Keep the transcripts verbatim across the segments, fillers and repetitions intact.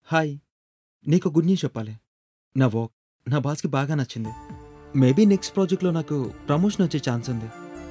Hi! నీకో good news చెప్పాలి. నా వర్క్ నా బాస్‌కి బాగా నచ్చింది. మేబీ నెక్స్ట్ ప్రాజెక్ట్‌లో నాకు ప్రమోషన్ వచ్చే ఛాన్స్ ఉంది.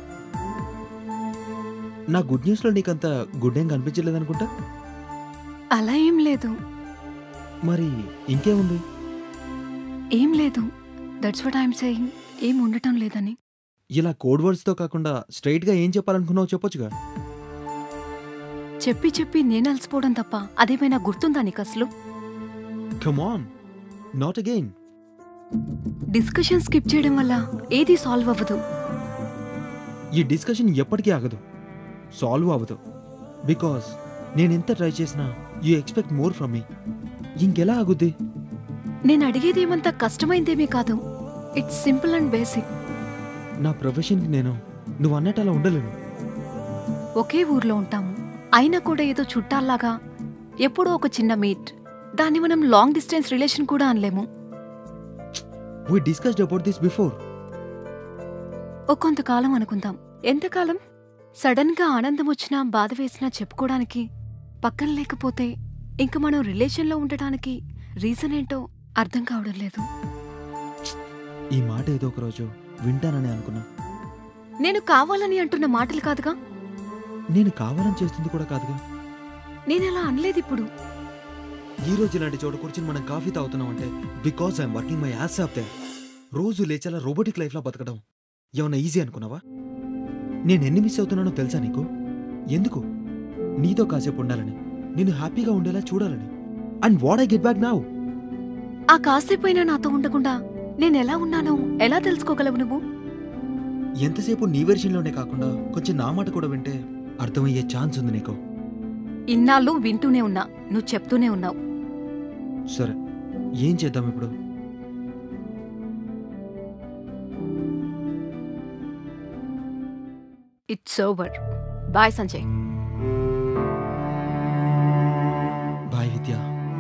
నా గుడ్ న్యూస్‌లో నీకంత గుడ్ ఏం కనిపించలేదనుకుంటా? అలా ఏం లేదు. మరి ఇంకేముంది? ఏం లేదు. That's what I am saying. ఏం ఉండటం లేదని. ఇలా కోడ్ వర్డ్స్‌తో కాకుండా స్ట్రెయిట్‌గా ఏం చెప్పాలనుకున్నావో చెప్పొచ్చుగా? చెప్పి చెప్పి నేను అలసిపోవడం తప్ప అదేమైనా గుర్తుందా నీకసలు? Come on! Not again. Discussion skip చేయడం వల్ల ఏది సాల్వ్ అవ్వదు. ఈ డిస్కషన్ ఎప్పటికీ ఆగదు. సాల్వ్ అవ్వదు. బికాజ్ నేనెంత ట్రై చేసినా you expect more from me. ఇంకెలా ఆగుద్ది? నేను అడిగేదేమంత కష్టమైందేమీ కాదు. It's simple and basic. నా ప్రొఫెషన్‌కి నేను నువ్వు అన్నట్టు అలా ఉండలేను. ఒకే ఊర్లో ఉంటాము. అయినా కూడా ఏదో చుట్టాల్లాగా ఎప్పుడో ఒక చిన్న మీట్. దాన్ని మనం లాంగ్ డిస్టెన్స్ రిలేషన్ కూడా అనలేము. We discussed about this before. ఓ కొంతకాలం అనుకుందాం. ఎంతకాలం? సడన్ గా ఆనందం వచ్చినా బాధ వేసినా చెప్పుకోవడానికి పక్కన లేకపోతే ఇంక మనం రిలేషన్లో ఉండటానికి రీజన్ ఏంటో అర్థం కావడం లేదు. ఈ మాట ఏదో ఒక రోజు వింటానని అనుకున్నా. నేను కావాలని అంటున్న మాటలు కాదుగా. నేను కావాలని చేస్తుంది కూడా కాదుగా. నేనలా అనలేదు ఇప్పుడు. ఈ రోజు ఇలాంటి చోట కూర్చుని మనం కాఫీ తాగుతున్నాం అంటే because I'm working my ass off there. రోజు లేచేలా రోబోటిక్ లైఫ్లా బతకడం ఏమన్నా ఈజీ అనుకున్నావా? నేను ఎన్ని మిస్ అవుతున్నానో తెలుసా నీకు? ఎందుకు? నీతో కాసేపు ఉండాలని, నేను హ్యాపీగా ఉండేలా చూడాలని. And what I get back now? ఆ కాసేపైనా నాతో ఉండకుండా నేనెలా ఉన్నానో ఎలా తెలుసుకోగలవు నువ్వు? ఎంతసేపు నీ వెర్షన్లోనే కాకుండా కొంచెం నా మాట కూడా వింటే అర్థమయ్యే ఛాన్స్ ఉంది నీకు. ఇన్నాళ్ళు వింటూనే ఉన్నా, నువ్వు చెప్తూనే ఉన్నావు. సరే, ఏం చేద్దాం ఇప్పుడు? It's over. Bye Sanjay. Bye Vidya.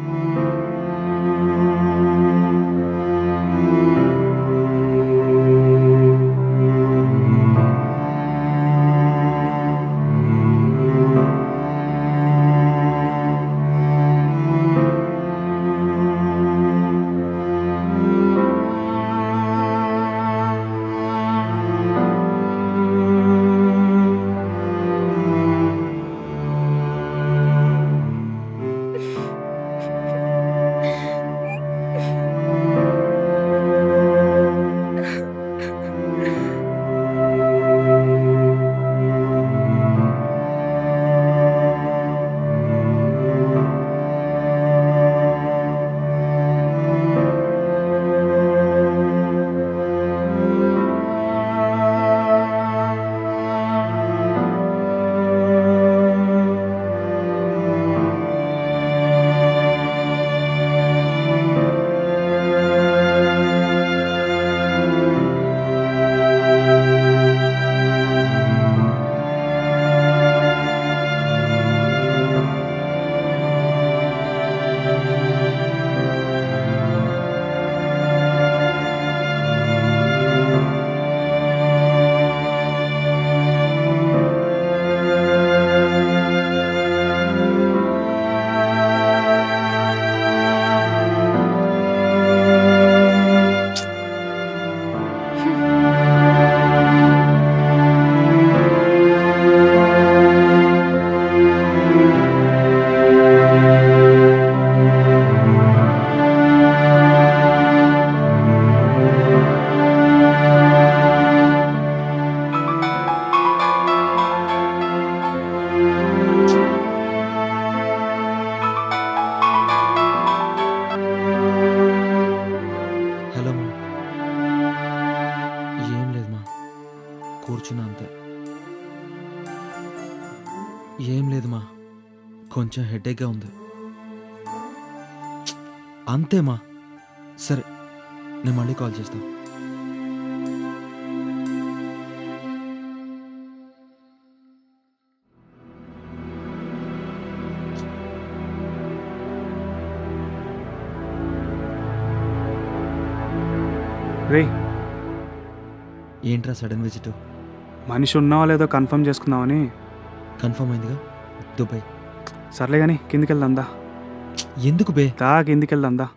కూర్చున్నా అంతే. ఏం లేదు మా, కొంచెం హెడేక్గా ఉంది అంతేమా. సరే, నేను మళ్ళీ కాల్ చేస్తా. రే, ఏంట్రా సడన్ విజిట్? మనిషి ఉన్నావా లేదో కన్ఫర్మ్ చేసుకుందామని. కన్ఫర్మ్ అయిందిగా, దుబాయ్. సర్లే కానీ కిందికి వెళ్దాందా. ఎందుకు బే? దా కిందికి వెళ్దాం దా.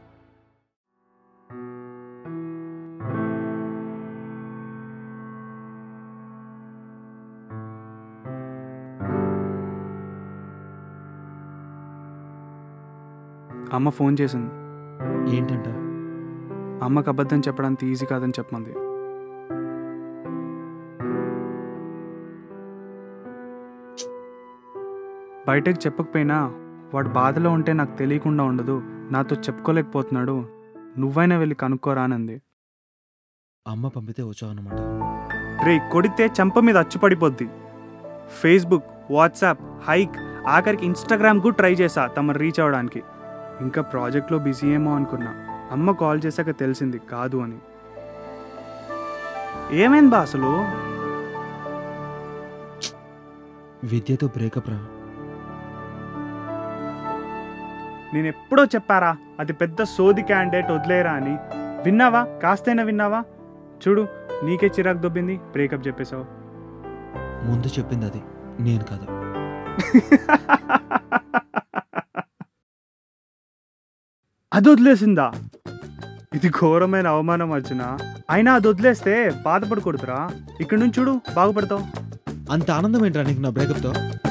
అమ్మ ఫోన్ చేసింది. ఏంటంట? అమ్మకి అబద్ధం చెప్పడానికి ఈజీ కాదని చెప్పమంది. బయటకు చెప్పకపోయినా వాడు బాధలో ఉంటే నాకు తెలియకుండా ఉండదు, నాతో చెప్పుకోలేకపోతున్నాడు, నువ్వైనా వెళ్ళి కనుక్కోరానంది. అమ్మ పంపితే వచ్చావు అన్నమాట. రే కొడితే చెంప మీద అచ్చుపడిపోద్ది. ఫేస్బుక్, వాట్సాప్, హైక్, ఆఖరికి ఇన్స్టాగ్రామ్ కూడా ట్రై చేశా తమరు రీచ్ అవ్వడానికి. ఇంకా ప్రాజెక్ట్లో బిజీ ఏమో అనుకున్నా. అమ్మ కాల్ చేశాక తెలిసింది కాదు అని. ఏమైంది బా అసలు? విద్యతో బ్రేకప్ రా. నేను ఎప్పుడో చెప్పారా అది పెద్ద సోది క్యాండిడేట్, వదిలేరా అని. విన్నావా? కాస్తైనా విన్నావా? చూడు నీకే చిరాకు దొబ్బింది, బ్రేకప్ చెప్పేశావు. ముందు చెప్పింది అది, నేను కాదు. అది వదిలేసిందా? ఇది ఘోరమైన అవమానం అర్జున. అయినా అది వదిలేస్తే బాధపడకూడదురా. ఇక్కడ నుంచి చూడు బాగుపడతావు. అంత ఆనందం ఏంట్రా నీకు నా బ్రేకప్తో?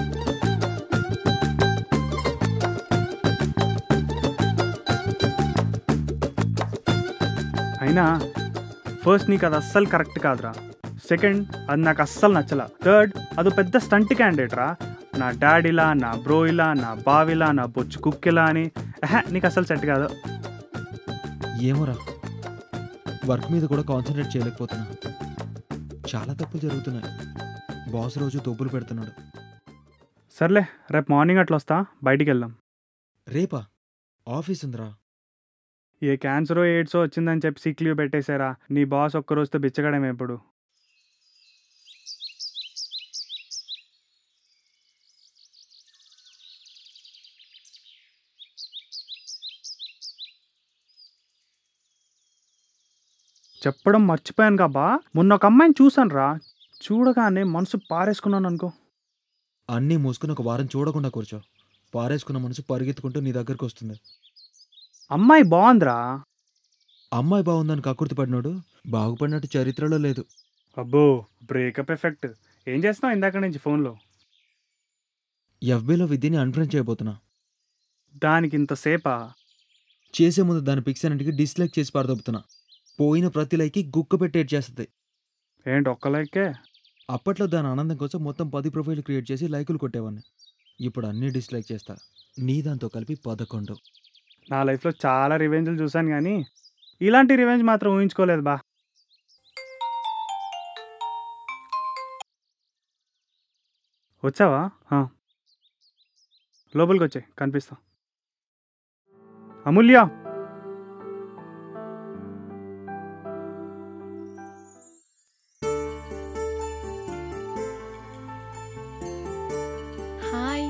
అయినా ఫస్ట్ నీకు అది అస్సలు కరెక్ట్ కాదురా. సెకండ్ అది నాకు అస్సలు నచ్చలా. థర్డ్ అదో పెద్ద స్టంట్ క్యాండిడేట్ రా. నా డాడీలా, నా బ్రో ఇలా, నా బావిలా, నా బొచ్చు కుక్కిలా అని. ఆహా నీకు అస్సలు సెట్ కాదు. ఏమోరా, వర్క్ మీద కూడా కాన్సన్ట్రేట్ చేయలేకపోతున్నా. చాలా తప్పులు జరుగుతున్నాయి. బాస్ రోజు తోపులు పెడుతున్నాడు. సర్లే రేపు మార్నింగ్ అట్లా వస్తా, బయటికి వెళ్దాం. రేపా? ఆఫీస్ ఉందిరా. ఏ క్యాన్సరో ఎయిడ్సో వచ్చిందని చెప్పి సిక్ లీవ్ పెట్టేశారా. నీ బాస్ ఒక్కరోజుతో బిచ్చగడం ఎప్పుడు. చెప్పడం మర్చిపోయాను కాబా, మొన్న ఒక అమ్మాయిని చూసాను రా. చూడగానే మనసు పారేసుకున్నాను అనుకో. అన్నీ మూసుకుని ఒక వారం చూడకుండా కూర్చో. పారేసుకున్న మనసు పరిగెత్తుకుంటూ నీ దగ్గరకు వస్తుంది. అమ్మాయి బాగుందిరా. అమ్మాయి బాగుందని కక్కుర్తిపడినాడు బాగుపడినట్టు చరిత్రలో లేదు. అబ్బో బ్రేకప్ ఎఫెక్ట్. ఏం చేస్తున్నావు ఇందాక నుంచి ఫోన్లో? ఎఫ్బీలో విద్యని అన్ఫ్రెండ్ చేయబోతున్నా. దానికి ఇంతసేపా? చేసే ముందు దాని పిక్స్ అన్నింటికి డిస్లైక్ చేసి పారదొబ్బుతున్నా. పోయిన ప్రతి లైక్కి గుక్క పెట్టి ఏడ్ చేస్తుంది. ఏంటి ఒక్క లైకే? అప్పట్లో దాని ఆనందం కోసం మొత్తం పది ప్రొఫైల్ క్రియేట్ చేసి లైకులు కొట్టేవాడిని. ఇప్పుడు అన్నీ డిస్లైక్ చేస్తా. నీ దాంతో కలిపి పదకొండు. నా లైఫ్లో చాలా రివెంజ్లు చూశాను కానీ ఇలాంటి రివెంజ్ మాత్రం ఊహించుకోలేదు బా. వచ్చావా? లోపలికి వచ్చే కనిపిస్తా. అమూల్య హాయ్.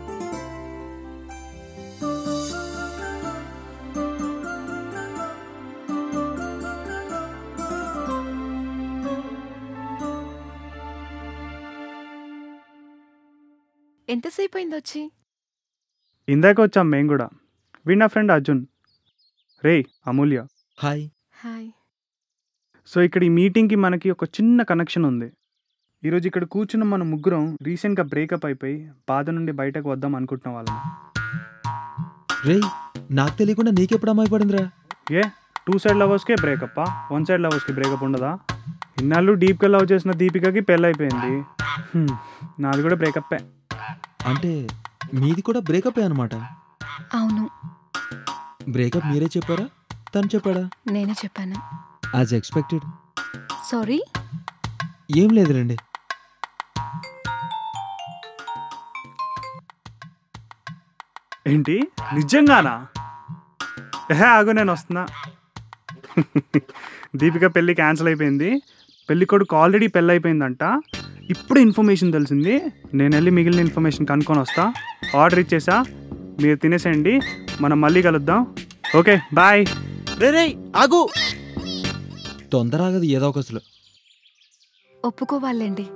ఎంతసేపు అయింది వచ్చి? ఇందాక వచ్చాం మేము కూడా. వీడు నా ఫ్రెండ్ అర్జున్. రే అమూల్య. హాయ్. హాయ్. సో ఇక్కడ ఈ మీటింగ్కి మనకి ఒక చిన్న కనెక్షన్ ఉంది. ఈరోజు ఇక్కడ కూర్చున్న మన ముగ్గురం రీసెంట్గా బ్రేకప్ అయిపోయి బాధ నుండి బయటకు వద్దాం అనుకుంటున్న వాళ్ళం. రే నాకు తెలియకుండా నీకెప్పుడు అమ్మాయి పడిందిరా? ఏ టూ సైడ్ లవర్స్కే బ్రేకప్పా? వన్ సైడ్ లవర్స్కి బ్రేకప్ ఉండదా? ఇన్నాళ్ళు డీప్గా లవ్ చేసిన దీపికకి పెళ్ళి అయిపోయింది. నాది కూడా బ్రేకప్పే. అంటే మీది కూడా బ్రేకప్ అనమాట? అవును. బ్రేకప్ మీరే చెప్పారా తను చెప్పాడా? నేనే చెప్పాను. As expected. సారీ. ఏం లేదులేండి. ఏంటి నిజంగానా? ఏహే ఆగు నేను వస్తున్నా. దీపిక పెళ్ళి క్యాన్సిల్ అయిపోయింది. పెళ్ళి కొడుకు ఆల్రెడీ పెళ్ళి అయిపోయిందంట. ఇప్పుడు ఇన్ఫర్మేషన్ తెలిసింది. నేను వెళ్ళి మిగిలిన ఇన్ఫర్మేషన్ కనుక్కొని వస్తా. ఆర్డర్ ఇచ్చేసా, మీరు తినేసేయండి. మనం మళ్ళీ కలుద్దాం. Okay bye. రే రే ఆగు. తొందరగదు ఏదో ఒక అసలు. ఒప్పుకోవాలండి.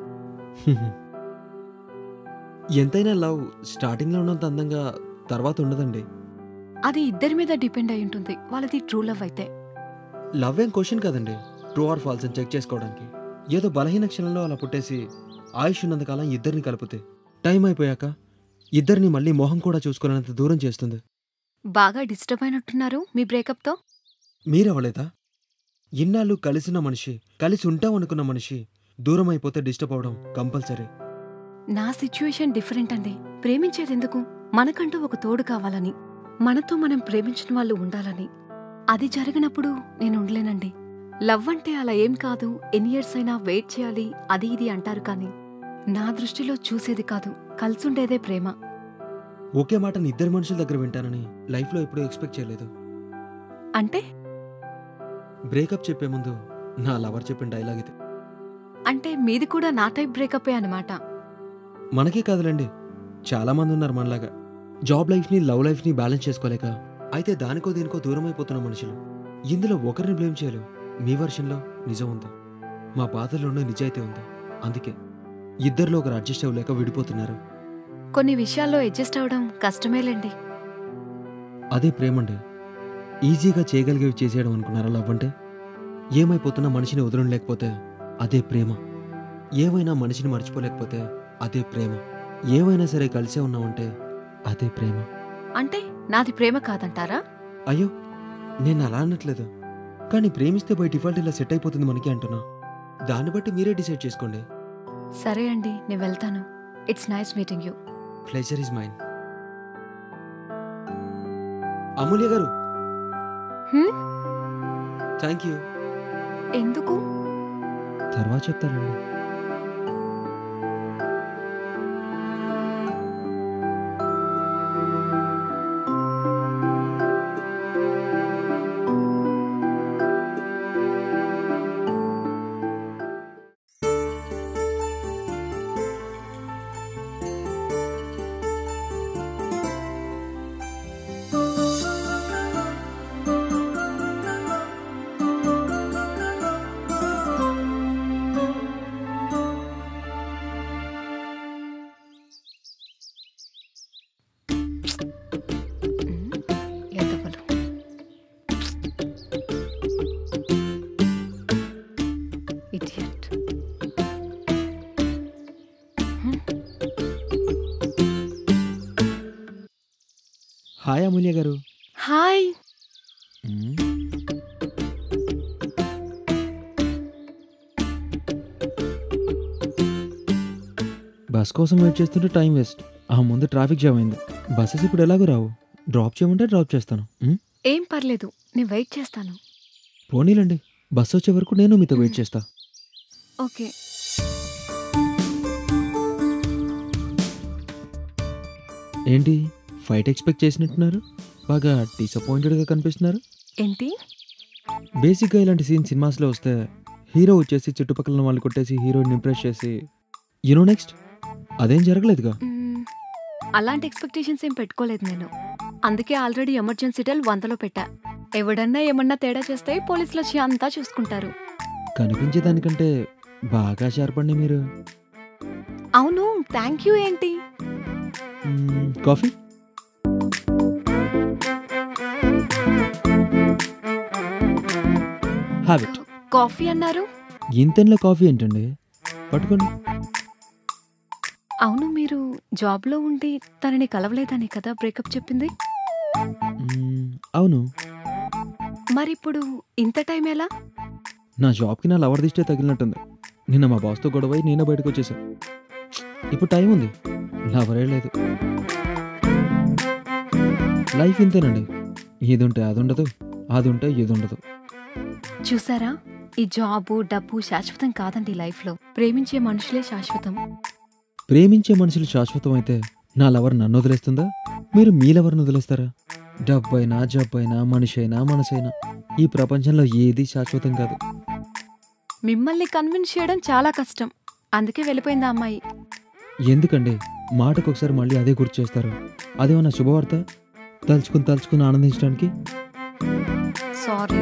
ఎంతైనా లవ్ స్టార్టింగ్లో ఉన్నంత అందంగా తర్వాత ఉండదండి. అది ఇద్దరి మీద డిపెండ్ అయి ఉంటుంది, వాళ్ళది ట్రూ లవ్ అయితే. లవ్ ఏం క్వశ్చన్ కదండి, ట్రూ ఆర్ ఫాల్స్ అని చెక్ చేసుకోవడానికి. ఏదో బలహీన క్షణంలో అలా పుట్టేసి ఆయుష్ ఉన్నంతకాలం ఇద్దరిని కలిపితే టైం అయిపోయాక ఇద్దరిని మళ్ళీ మొహం కూడా చూసుకోలేనంత దూరం చేస్తుంది. బాగా డిస్టర్బ్ అయినట్టున్నారు మీ బ్రేకప్తో. మీరవ్వలేదా? ఇన్నాళ్ళు కలిసిన మనిషి, కలిసి ఉంటాం అనుకున్న మనిషి దూరం అయిపోతే డిస్టర్బ్ అవడం కంపల్సరీ. నా సిచ్యువేషన్ డిఫరెంట్ అండి. ప్రేమించేదెందుకు? మనకంటూ ఒక తోడు కావాలని, మనతో మనం ప్రేమించిన వాళ్ళు ఉండాలని. అది జరిగినప్పుడు నేను ఉండలేనండి. లవ్ అంటే అలా ఏం కాదు, ఎన్ని ఇయర్స్ అయినా వెయిట్ చేయాలి అది ఇది అంటారు, కానీ నా దృష్టిలో చూసేది కాదు, కలిసుండేదే ప్రేమ. ఒకే మాటని ఇద్దరు మనుషుల దగ్గర వింటానని లైఫ్లో ఎప్పుడూ ఎక్స్పెక్ట్ చేయలేదు. అంటే బ్రేకప్ చెప్పే ముందు నా లవర్ చెప్పిన డైలాగ్ ఇది. అంటే మీది కూడా నా టైప్ బ్రేకప్పే అనమాట. మనకే కాదులేండి, చాలా మంది ఉన్నారు మనలాగా. జాబ్ లైఫ్ని లవ్ లైఫ్ని బ్యాలెన్స్ చేసుకోలేక అయితే దానికో దీనికో దూరం అయిపోతున్న మనుషులు. ఇందులో ఒకరిని బ్లేమ్ చేయలేవు. మీ వర్షన్లో నిజం ఉంది, మా బాధల్లోనే నిజాయితీ ఉంది. అందుకే ఇద్దరిలో ఒకరు అడ్జస్ట్ అవ్వలేక విడిపోతున్నారు. కొన్ని విషయాల్లో అడ్జస్ట్ అవడం కష్టమేలేండి. అదే ప్రేమండి. ఈజీగా చేయగలిగేవి చేసేయడం అనుకున్నారా లవ్ అంటే? ఏమైపోతున్న మనిషిని వదలలేకపోతే అదే ప్రేమ. ఏమైనా మనిషిని మర్చిపోలేకపోతే అదే ప్రేమ. ఏమైనా సరే కలిసే ఉన్నామంటే అదే ప్రేమ. అంటే నాది ప్రేమ కాదంటారా? అయ్యో, నేను అలా అనట్లేదు, కానీ ప్రేమిస్తే బై డిఫాల్ట్ ఇలా సెట్ అయిపోతుంది మనకి అంటున్నా. దాన్ని బట్టి మీరే డిసైడ్ చేసుకోండి. సరే అండి, నేను వెళ్తాను. It's nice meeting you. Pleasure is mine. Amulya garu, hmm? Thank you. ఎందుకు? తర్వాత చెప్తానండి. Hi Amulya garu. Hi. Bus కోసం వెయిట్ చేస్తుంటే టైం వేస్ట్. ఆ ముందు ట్రాఫిక్ జామ్ అయింది. బస్సెస్ ఇప్పుడు ఎలాగో రావు. డ్రాప్ చేయమంటే డ్రాప్ చేస్తాను. ఏం పర్లేదు, నేను వెయిట్ చేస్తాను. పోనీలండి, బస్ వచ్చే వరకు నేను మీతో వెయిట్ చేస్తా. ఓకే. ఏంటి ఫైట్ ఎక్స్పెక్ట్ చేసినట్టున్నారు? బాగా డిసప్పాయింటెడ్గా కనిపిస్తున్నారు. ఏంటి? బేసిక్గా ఇలాంటి సీన్ సినిమాస్లో వస్తే హీరో వచ్చేసి చుట్టుపక్కల వాళ్ళు కొట్టేసి హీరోయిన్ ఇంప్రెస్ చేసి యూనో నెక్స్ట్. అదేం జరగలేదుగా. అలాంటి ఎక్స్పెక్టేషన్స్ ఏం పెట్టుకోలేదు నేను. అందుకే ఆల్రెడీ ఎమర్జెన్సీ టెల్ వందలో పెట్టా. ఎవడన్నా ఏమన్నా తేడా చేస్తే పోలీసులు వచ్చి అంతా చూసుకుంటారు. కనిపించేదానికంటే బాగా షార్పండి మీరు. అవును, థ్యాంక్ యూ. ఏంటి? కాఫీ? హ్యాబిట్. కాఫీ అన్నారు? ఇంతలో కాఫీ ఏంటండి, పట్టుకోండి. అవును, మీరు జాబ్లో ఉండి తనని కలవలేదని కదా బ్రేకప్ చెప్పింది? అవును. మరిప్పుడు ఇంత టైం ఎలా? నా జాబ్కి నా లవర్ దిష్టే తగిలినట్టుంది. నిన్న మా బాస్తో గొడవై నేనే బయటకు వచ్చేసా. ఇప్పుడు టైం ఉంది, లవరే లేదు. లైఫ్ ఇంతేనండి, ఇది ఉంటే అది ఉండదు, అది ఉంటే ఇది ఉండదు. చూసారా, ఈ జాబు డబ్బు శాశ్వతం కాదండి లైఫ్లో. ప్రేమించే మనుషులే శాశ్వతం. ప్రేమించే మనుషులు శాశ్వతం అయితే నా లవర్ నన్ను వదిలేస్తుందా? మీరు మీ లవర్ని వదిలేస్తారా? డబ్బైనా జబ్బైనా మనిషి అయినా మనసైనా ఈ ప్రపంచంలో ఏది శాశ్వతం కాదు. మిమ్మల్ని కన్విన్స్ చేయడం చాలా కష్టం, అందుకే వెళ్ళిపోయింది ఆ అమ్మాయి. ఎందుకండి మాటకొకసారి మళ్ళీ అదే గుర్తు చేస్తారు? అదేమన్నా శుభవార్త తలుచుకుని తలుచుకుని ఆనందించడానికి? సారీ.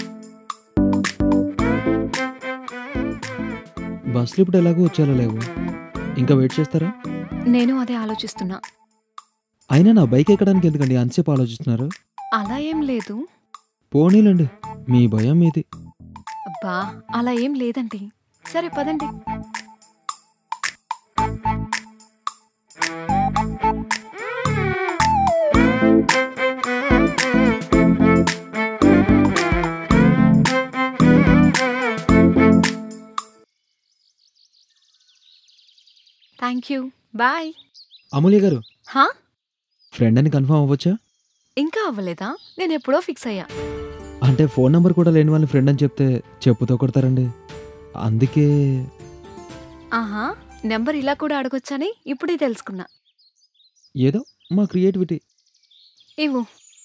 బస్సులు ఇప్పుడు ఎలాగో వచ్చేలా లేవు, ఇంకా వెయిట్ చేస్తారా? నేను అదే ఆలోచిస్తున్నా. అయినా నా బైక్ ఎక్కడానికి ఎందుకండి అంతసేపు ఆలోచిస్తున్నారు? అలా ఏం లేదు. పోనీలండి, మీ భయం మీది. అబ్బా అలా ఏం లేదండి. సరే పదండి. Thank you. బాయ్. అమూల్య గారు, హా ఫ్రెండ్ అని కన్ఫర్మ్ అవ్వచ్చా? ఇంకా అవ్వలేదా? నేను ఎప్పుడో ఫిక్స్ అయ్యా. అంటే ఫోన్ నెంబర్ కూడా లేని వాళ్ళని ఫ్రెండ్ అని చెప్తే చెప్పుతో కొడతారండి, అందుకే. ఆహా, నెంబర్ ఇలా కూడా అడగొచ్చని ఇప్పుడే తెలుసుకున్నా. ఏదో మా క్రియేటివిటీ. ఇవ్వు.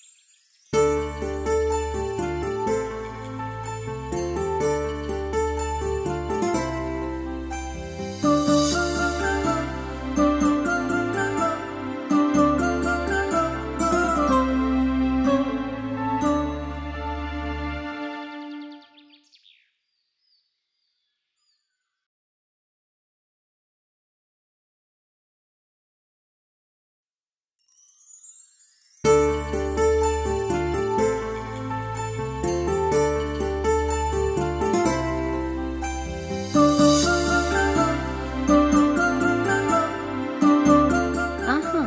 ఆహా,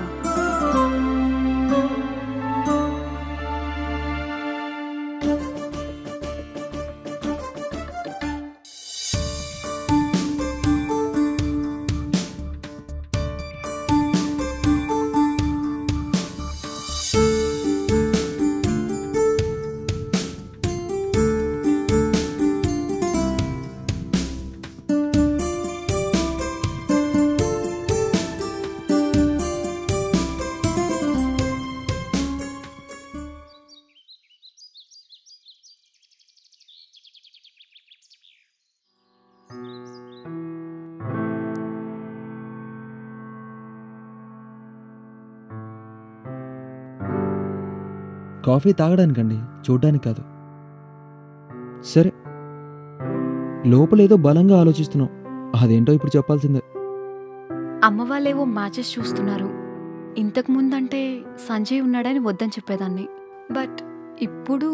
కాఫీ తాగడానికండి, చూడ్డానికి కాదు. సరే, లోపలేదో బలంగా ఆలోచిస్తున్నావు, అదేంటో ఇప్పుడు చెప్పాల్సిందే. అమ్మ వాళ్ళేవో మ్యాచెస్ చూస్తున్నారు. ఇంతకు ముందంటే సంజయ్ ఉన్నాడని వద్దని చెప్పేదాన్ని. బట్ ఇప్పుడు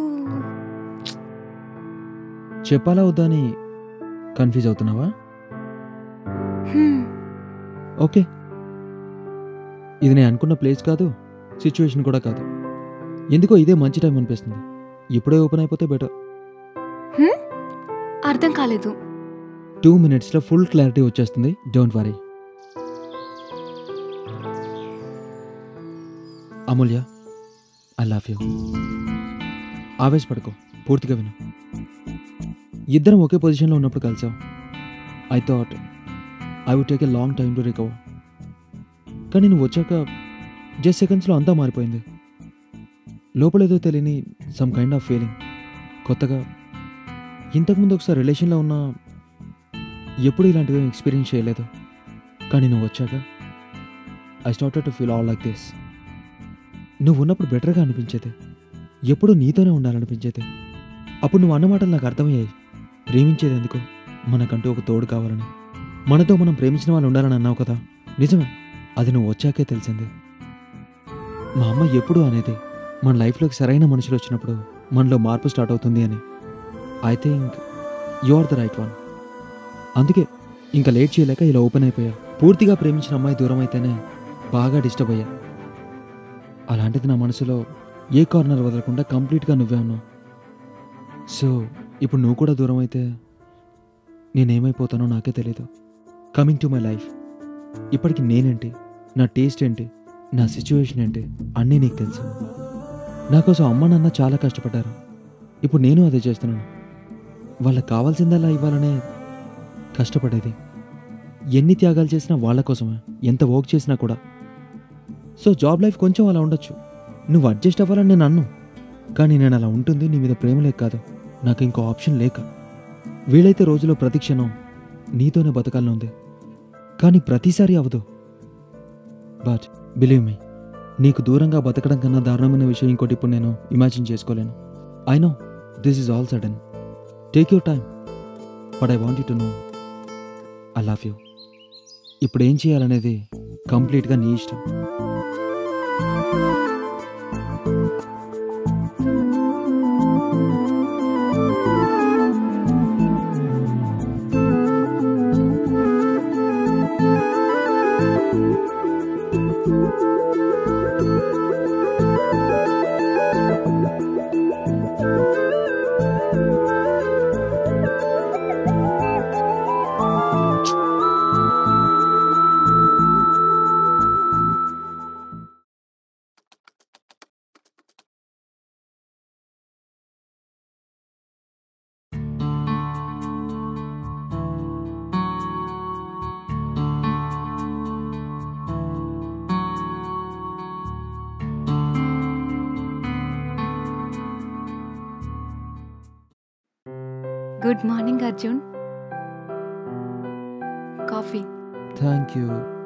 చెప్పాలా వద్దా అని కన్ఫ్యూజ్ అవుతున్నావా? హ్మ్, ఓకే, ఇది నేను అనుకున్న ప్లేస్ కాదు, సిచ్యువేషన్ కూడా కాదు. ఎందుకో ఇదే మంచి టైం అనిపిస్తుంది. ఇప్పుడే ఓపెన్ అయిపోతే బెటర్. హ్మ్? అర్థం కాలేదు. టూ మినిట్స్లో ఫుల్ క్లారిటీ వచ్చేస్తుంది, don't worry. Amulya, I love you. ఆవేశపడుకో, పూర్తిగా విను. ఇద్దరం ఒకే పొజిషన్లో ఉన్నప్పుడు కలిసాం. I thought I would take a long time to recover. కానీ నువ్వు వచ్చాక జస్ట్ సెకండ్స్లో అంతా మారిపోయింది. లోపలేదో తెలియని సమ్ కైండ్ ఆఫ్ ఫీలింగ్, కొత్తగా. ఇంతకుముందు ఒకసారి రిలేషన్లో ఉన్నా ఎప్పుడు ఇలాంటివి ఎక్స్పీరియన్స్ చేయలేదు. కానీ నువ్వు వచ్చాక I started to feel all like this. నువ్వు ఉన్నప్పుడు బెటర్గా అనిపించేది, ఎప్పుడూ నీతోనే ఉండాలనిపించేది. అప్పుడు నువ్వు అన్న మాటలు నాకు అర్థమయ్యాయి. ప్రేమించేది ఎందుకు, మనకంటూ ఒక తోడు కావాలని. మనతో మనం ప్రేమించిన వాళ్ళు ఉండాలని అన్నావు కదా, నిజమే. అది నువ్వు వచ్చాకే తెలిసింది. మా అమ్మ ఎప్పుడూ అనేది, మన లైఫ్లోకి సరైన మనుషులు వచ్చినప్పుడు మనలో మార్పు స్టార్ట్ అవుతుంది అని. I think you are the right one. అందుకే ఇంకా లేట్ చేయలేక ఇలా ఓపెన్ అయిపోయా. పూర్తిగా ప్రేమించిన అమ్మాయి దూరం అయితేనే బాగా డిస్టర్బ్ అయ్యా. అలాంటిది నా మనసులో ఏ కార్నర్ వదలకుండా కంప్లీట్గా నువ్వే ఉన్నావు. సో ఇప్పుడు నువ్వు కూడా దూరం అయితే నేనేమైపోతానో నాకే తెలీదు. కమింగ్ టు మై లైఫ్, ఇప్పటికి నేనేంటి, నా టేస్ట్ ఏంటి, నా సిచ్యువేషన్ ఏంటి అన్నీ నీకు తెలుసు. నాకోసం అమ్మ నాన్న చాలా కష్టపడ్డారు. ఇప్పుడు నేను అదే చేస్తున్నాను. వాళ్ళకి కావాల్సిందల్లా ఇవ్వాలనే కష్టపడేది. ఎన్ని త్యాగాలు చేసినా వాళ్ళ కోసమే, ఎంత వర్క్ చేసినా కూడా. సో జాబ్ లైఫ్ కొంచెం అలా ఉండొచ్చు, నువ్వు అడ్జస్ట్ అవ్వాలని నేను అన్ను. కానీ నేను అలా ఉంటుంది నీ మీద ప్రేమ లేక కాదు, నాకు ఇంకో ఆప్షన్ లేక. వీలైతే రోజులో ప్రతి క్షణం నీతోనే బతకాలని ఉంది, కానీ ప్రతిసారి అవ్వదు. బట్ బిలీవ్ మీ, నీకు దూరంగా బతకడం కన్నా దారుణమైన విషయం ఇంకోటి ఇప్పుడు నేను ఇమాజిన్ చేసుకోలేను. I know this is all sudden, take your time, but I want you to know I love you. ఇప్పుడు ఏం చేయాలనేది కంప్లీట్గా నీ ఇష్టం. Good morning Arjun. Coffee. Thank you.